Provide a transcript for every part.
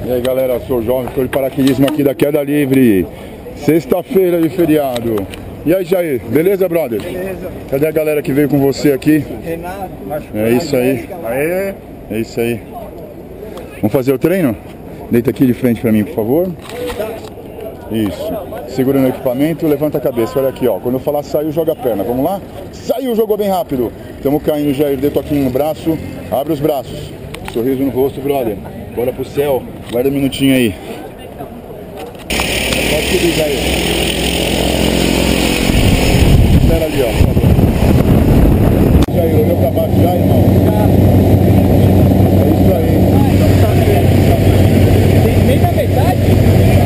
E aí galera, sou o Jovem, sou de paraquedismo aqui da Queda Livre. Sexta-feira de feriado. E aí Jair, beleza brother? Beleza. Cadê a galera que veio com você aqui? Renato. É isso aí. Aê. É isso aí. Vamos fazer o treino? Deita aqui de frente pra mim, por favor. Isso. Segura no equipamento, levanta a cabeça. Olha aqui, ó. Quando eu falar saiu, joga a perna. Vamos lá? Saiu, jogou bem rápido. Estamos caindo, Jair. Dê toquinho no braço. Abre os braços. Sorriso no rosto, brother. Bora pro céu. Guarda um minutinho aí. Pode subir, Jair. Espera ali, ó. Por favor. Jair, olhou pra baixo já, irmão? É isso aí. Nem na metade?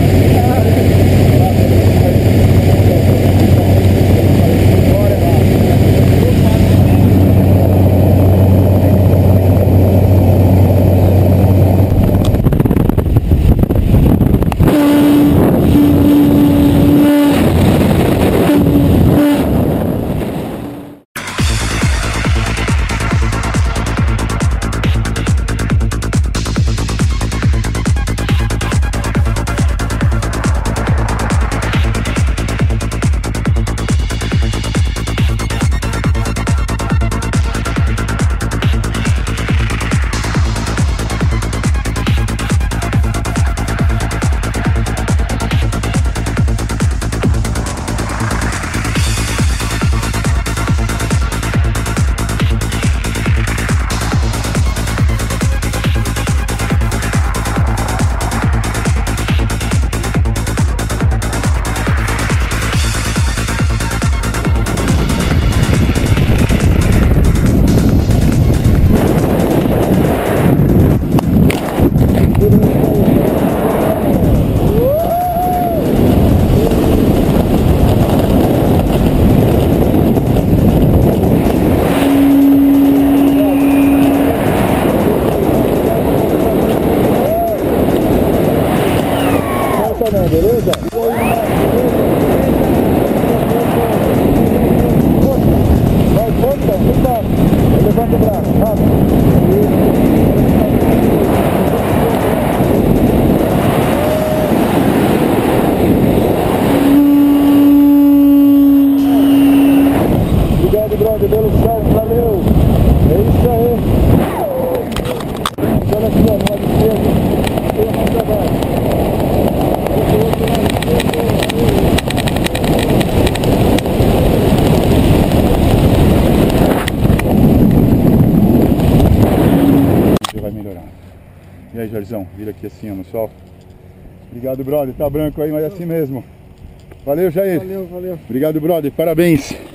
Beleza? Vai, força, cuidado. Levanta o braço, rápido. Obrigado, brother, pelo salve, valeu. É isso aí. Olha aqui, ó, no lado esquerdo. Tem mais trabalho. Vai melhorar. E aí, Jairzão, vira aqui assim, ó, no sol. Obrigado, brother. Tá branco aí, mas é assim mesmo. Valeu, Jair. Valeu. Obrigado, brother. Parabéns.